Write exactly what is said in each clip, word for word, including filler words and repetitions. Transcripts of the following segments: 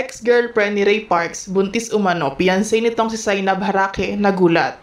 Ex-girlfriend ni Ray Parks, buntis umano, fiancé nitong si Zainab Harake, nagulat.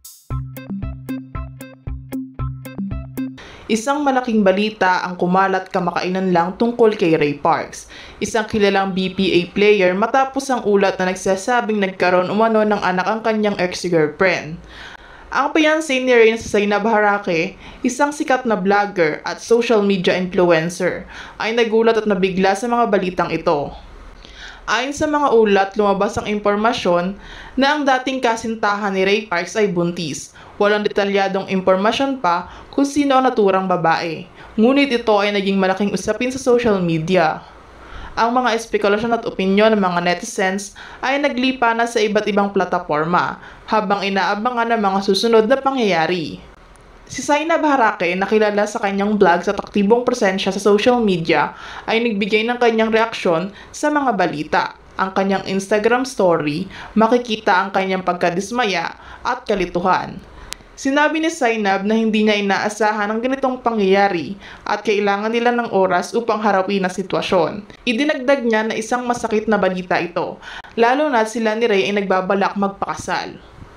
Isang malaking balita ang kumalat kamakailan lang tungkol kay Ray Parks, isang kilalang B P A player, matapos ang ulat na nagsasabing nagkaroon umano ng anak ang kanyang ex-girlfriend. Ang fiancé ni Ray na si Zainab Harake, isang sikat na vlogger at social media influencer, ay nagulat at nabigla sa mga balitang ito. Ayon sa mga ulat, lumabas ang impormasyon na ang dating kasintahan ni Ray Parks ay buntis. Walang detalyadong impormasyon pa kung sino ang naturang babae. Ngunit ito ay naging malaking usapin sa social media. Ang mga espekulasyon at opinyon ng mga netizens ay naglipa na sa iba't ibang plataforma habang inaabangan ang mga susunod na pangyayari. Si Zainab Harake, na kilala sa kanyang vlogs at aktibong presensya sa social media, ay nagbigay ng kanyang reaksyon sa mga balita. Ang kanyang Instagram story, makikita ang kanyang pagkadismaya at kalituhan. Sinabi ni Zainab na hindi niya inaasahan ang ganitong pangyayari at kailangan nila ng oras upang harapin ang sitwasyon. Idinagdag niya na isang masakit na balita ito, lalo na sila ni Ray ay nagbabalak magpakasal.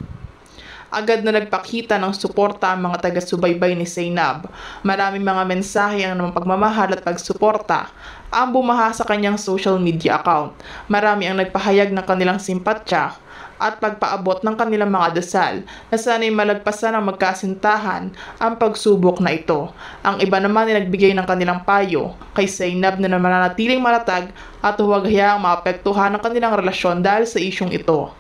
Agad na nagpakita ng suporta ang mga taga-subaybay ni Zainab. Maraming mga mensahe ang pagmamahal at pagsuporta ang bumaha sa kanyang social media account. Marami ang nagpahayag ng kanilang simpatya at pagpaabot ng kanilang mga dasal na sana'y malagpasan ng magkasintahan ang pagsubok na ito. Ang iba naman ay nagbigay ng kanilang payo kay Zainab na mananatiling matatag at huwag hayaang maapektuhan ang kanilang relasyon dahil sa isyong ito.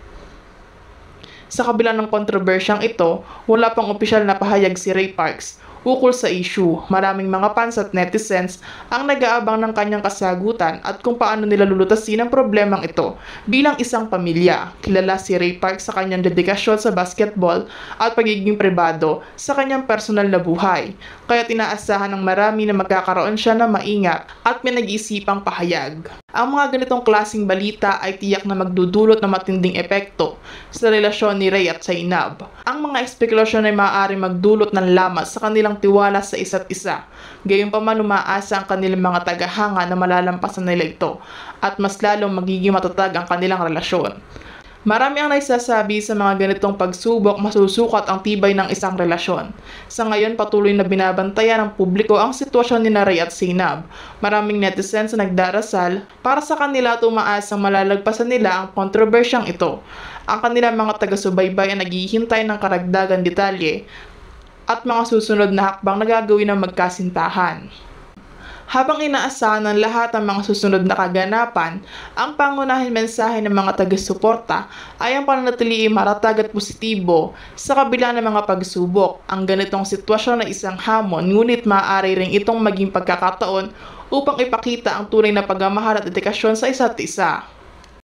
Sa kabila ng kontrobersyang ito, wala pang opisyal na pahayag si Ray Parks ukol sa issue. Maraming mga fans at netizens ang nag-aabang ng kanyang kasagutan at kung paano nila lulutasin ang problemang ito bilang isang pamilya. Kilala si Ray Parks sa kanyang dedikasyon sa basketball at pagiging pribado sa kanyang personal na buhay, kaya tinaasahan ng marami na magkakaroon siya ng maingat at may nag-iisipang pahayag. Ang mga ganitong klaseng balita ay tiyak na magdudulot ng matinding epekto sa relasyon ni Ray at Zainab. Ang mga espekulasyon ay maaari magdulot ng lamat sa kanilang tiwala sa isa't isa. Gayunpaman, umaasa ang kanilang mga tagahanga na malalampasan nila ito at mas lalong magiging matatag ang kanilang relasyon. Marami ang nagsasabi sa mga ganitong pagsubok masusukat ang tibay ng isang relasyon. Sa ngayon, patuloy na binabantayan ng publiko ang sitwasyon ni Ray at Zainab. Maraming netizens na nagdarasal para sa kanila at umaasang malalagpasan nila ang kontrobersyang ito. Ang kanilang mga taga-subaybay ay naghihintay ng karagdagan detalye at mga susunod na hakbang na gagawin ng magkasintahan. Habang inaasahan ng lahat ang mga susunod na kaganapan, ang pangunahing mensahe ng mga taga-suporta ay ang pananatili matatag at positibo sa kabila ng mga pagsubok. Ang ganitong sitwasyon ay isang hamon, ngunit maaari rin itong maging pagkakataon upang ipakita ang tunay na pagmamahal at dedikasyon sa isa't isa.